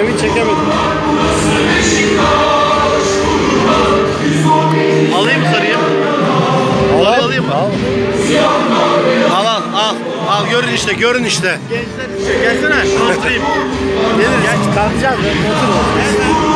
Demin çekemedim. Alayım sarıyı. Alayım mı? Al görün işte Gençler gelsene konuşturayım. gelir. Geç kalkacağız. Otur.